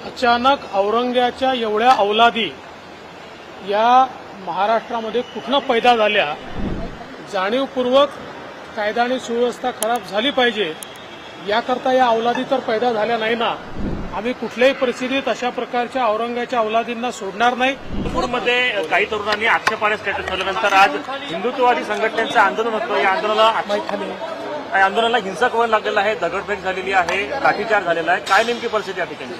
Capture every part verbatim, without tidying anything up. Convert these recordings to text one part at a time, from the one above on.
अचानक औरंग्याच्या एवढ्या अवलादी या महाराष्ट्रामध्ये कुठनं पैदा झाल्या, जाणीवपूर्वक कायदा आणि सुव्यवस्था खराब झाली पाहिजे याकरता या अवलादी तर पैदा झाल्या नाही ना. आम्ही कुठल्याही परिस्थितीत अशा प्रकारच्या औरंग्याच्या अवलादींना सोडणार नाही. नागपूरमध्ये काही तरुणांनी आक्षेपार्ह स्टेटस ठेवल्यानंतर आज हिंदुत्ववादी संघटनेचं आंदोलन होतं. या आंदोलनाला या आंदोलनाला हिंसक वळण लागलेलं आहे, दगडफेक झालेली आहे, लाठीचार्ज झालेला आहे. काय नेमकी परिस्थिती या ठिकाणी?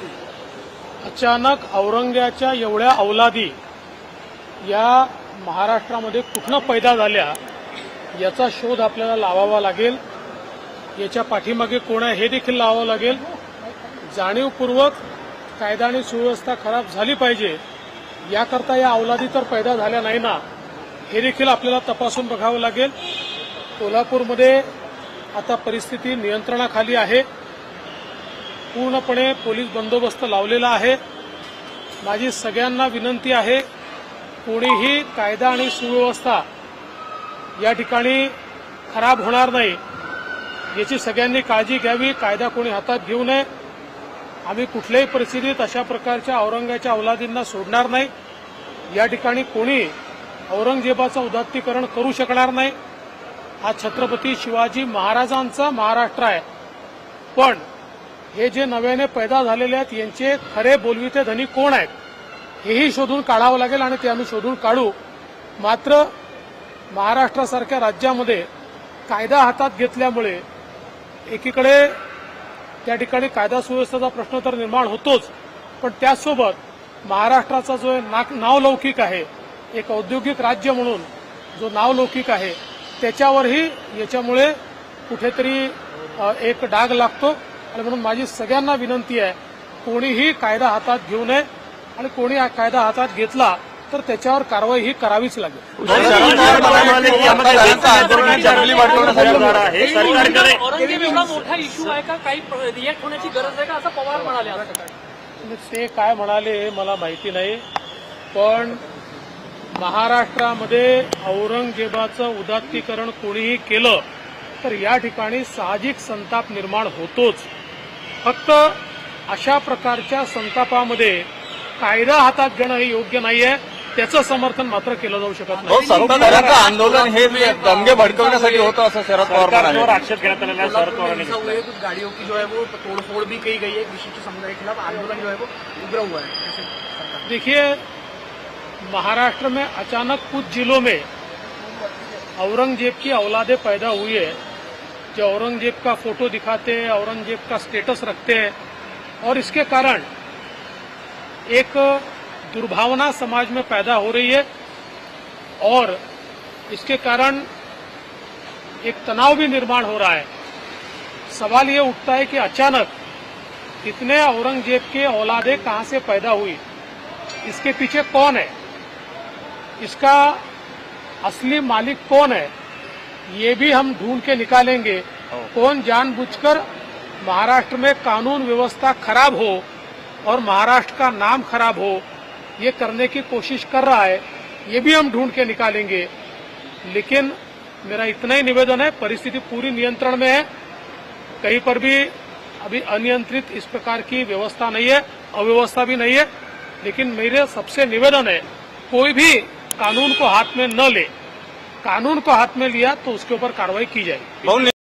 अचानक औरंग्याच्या एवढ्या अवलादी या महाराष्ट्रामध्ये कुठनं पैदा झाल्या याचा शोध आपल्याला लावावा लागेल. याच्या पाठीमागे कोण आहे हे देखील लावावं लागेल. जाणीवपूर्वक कायदा आणि सुव्यवस्था खराब झाली पाहिजे याकरता या अवलादी तर पैदा झाल्या नाही ना, हे देखील आपल्याला तपासून बघावं लागेल. कोल्हापूरमध्ये आता परिस्थिती नियंत्रणाखाली आहे. पूर्णपणे पोलीस बंदोबस्त लावलेला आहे. माझी सगळ्यांना विनंती आहे, कोणीही कायदा आणि सुव्यवस्था या ठिकाणी खराब होणार नाही याची सगळ्यांनी काळजी घ्यावी. कायदा कोणी हातात घेऊ नये. आम्ही कुठल्याही परिस्थितीत अशा प्रकारच्या औरंग्याच्या अवलादींना सोडणार नाही. या ठिकाणी कोणी औरंगजेबाचं उदात्तीकरण करू शकणार नाही. हा छत्रपती शिवाजी महाराजांचा महाराष्ट्र आहे. पण हे जे नव्याने पैदा झालेले आहेत यांचे खरे बोलविते धनी कोण आहेत हेही शोधून काढावं लागेल आणि ते आम्ही शोधून काढू. मात्र महाराष्ट्रासारख्या राज्यामध्ये कायदा हातात घेतल्यामुळे एकीकडे त्या ठिकाणी कायदा सुव्यवस्थेचा प्रश्न तर निर्माण होतोच, पण त्याचसोबत महाराष्ट्राचा जो नावलौकिक आहे, एक औद्योगिक राज्य म्हणून जो नावलौकिक आहे त्याच्यावरही याच्यामुळे कुठेतरी एक डाग लागतो. आणि म्हणून माझी सगळ्यांना विनंती आहे, कोणीही कायदा हातात घेऊ नये आणि कोणी कायदा हातात घेतला तर त्याच्यावर कारवाई ही करावीच लागेल. मोठा इश्यू आहे का, काही रिएक्ट होण्याची गरज आहे का, असं पवार म्हणाले. ते काय म्हणाले मला माहिती नाही, पण महाराष्ट्रामध्ये औरंगजेबाचं उदात्तीकरण कोणीही केलं तर या ठिकाणी साहजिक संताप निर्माण होतोच. फक्त अशा प्रकारच्या संतापामध्ये कायदा हातात घेणं हे योग्य नाहीये, त्याचं समर्थन मात्र केलं जाऊ शकत नाही. सत्ताधाऱ्यांचं आंदोलन हे दंगे भडकवण्यासाठी होतं असं शरद पवार म्हणाले. आक्षेप घेण्यात आलेला आहे शरद पवारांनी. गाड़ियों की जो है वो तोड़फोड़ भी की गई है. विशिष्ट समुदाय के खिलाफ आंदोलन जो है वो उभरा हुआ है. देखिए, महाराष्ट्र में अचानक कुछ जिलों में औरंगजेब की औलादे पैदा हुई है, जो औरंगजेब का फोटो दिखाते हैं, औरंगजेब का स्टेटस रखते हैं, और इसके कारण एक दुर्भावना समाज में पैदा हो रही है और इसके कारण एक तनाव भी निर्माण हो रहा है. सवाल ये उठता है कि अचानक इतने औरंगजेब के औलादे कहां से पैदा हुई, इसके पीछे कौन है, इसका असली मालिक कौन है, ये भी हम ढूंढ के निकालेंगे. कौन जानबूझकर महाराष्ट्र में कानून व्यवस्था खराब हो और महाराष्ट्र का नाम खराब हो ये करने की कोशिश कर रहा है, ये भी हम ढूंढ के निकालेंगे. लेकिन मेरा इतना ही निवेदन है, परिस्थिति पूरी नियंत्रण में है. कहीं पर भी अभी अनियंत्रित इस प्रकार की व्यवस्था नहीं है, अव्यवस्था भी नहीं है. लेकिन मेरे सबसे निवेदन है, कोई भी कानून को हाथ में न ले. कानून को हाथ में लिया तो उसके ऊपर कार्रवाई की जाएगी.